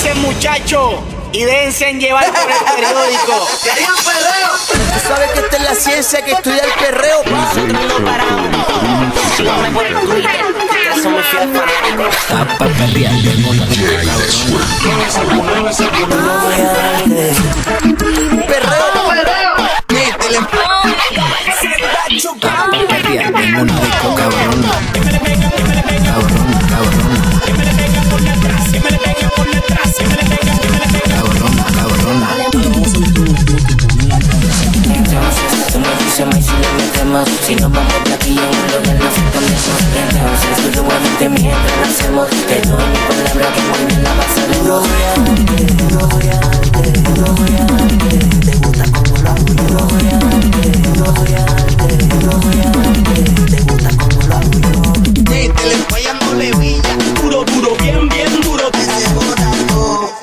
Tírense, muchachos, y déjense llevar por el periódico. ¡Querían perreo! Tú sabes que esta es la ciencia que estudia el perreo. Nosotros no paramos. Síganme por el Twitter, que somos fieles fanáticos. Está pa' perrear del mundo. Perreo. Métele. Está pa' perrear del mundo, cabrón. Si nos vamos de aquí en lo de nos escondemos. Entonces fluidamente mientras lo hacemos, te doy mi palabra que muy bien la vas a ver. Te gusta como lo hago yo. Te gusta como lo hago yo. Métele, fallándole villa. Duro, duro, bien, bien duro. Te llevo dando.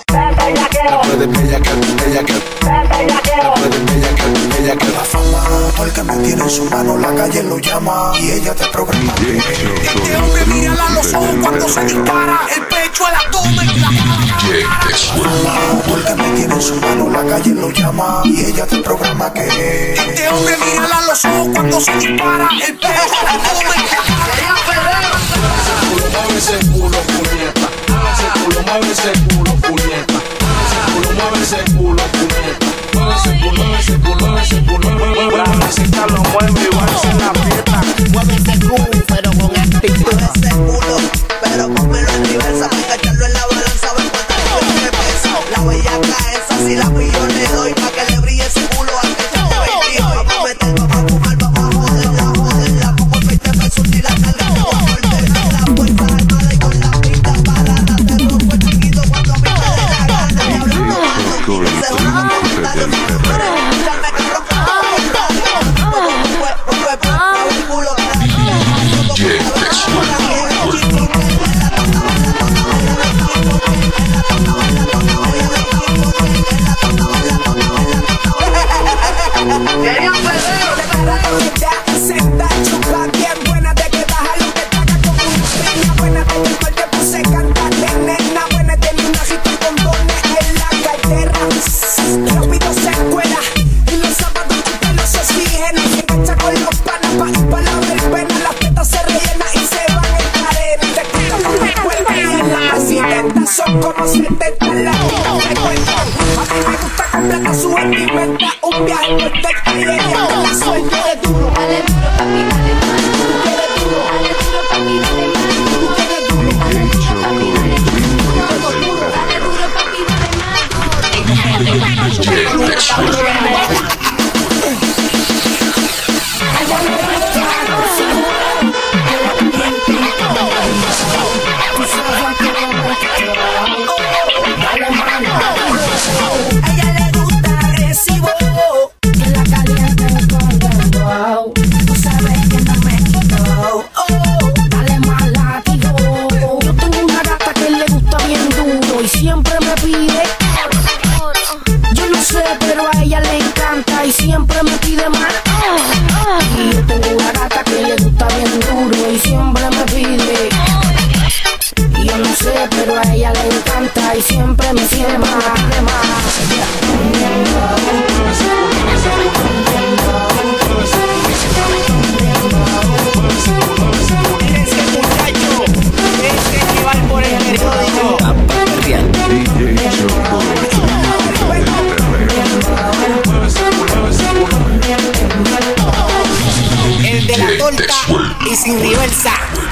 La fama, porque me tiene en su mano, la calle lo llama y ella te programa. Este hombre mírala a los ojos cuando se dispara, el pecho, el abdomen y la cara. Porque me tiene en su mano, la calle lo llama y ella te programa que. Este hombre mírala a los ojos cuando se dispara, el pecho, el abdomen y la cara. Mueve ese culo, puñeta. Mueve ese culo, puñeta. Mueve ese culo, puñeta. Mueve ese culo, mueve ese culo, mueve ese culo, mueve ese culo. Lo mueve igual en la fiesta. Mueve ese culo, pero con actitud. Mueve ese culo, pero pónmelo en reversa, para echarlo en la balanza, ver cuántas libras me pesa. La bellaca esa, si la pillo le doy, pa' que le brille ese culo antes de echarte 20. Vamos a meter, vamos a fumar, vamos a joderla, como 20 pesos y la carga te voy a morder. La fuerza armada y con la pinta parada, te rompo el chiquito cuando me dé la gana. Y hablando malo, se van a montar los mejores, escucharme que rompo todo el radio. Un culo para son como 70 latinos de cuenta. A mí me gusta completa su vestimenta. Un viaje por texto y ella con la suerte de duro. Dale duro, papi, dale más. Dale duro, papi, dale más. Dale duro, papi, dale más. Siempre me pide, yo no sé, pero a ella le encanta y siempre me pide más. Y yo tengo una gata que le gusta bien duro y siempre me pide. Y yo no sé, pero a ella le encanta y siempre me pide más. Tírense, muchachos, déjense llevar por el periódico. El de la torta y sin reversa.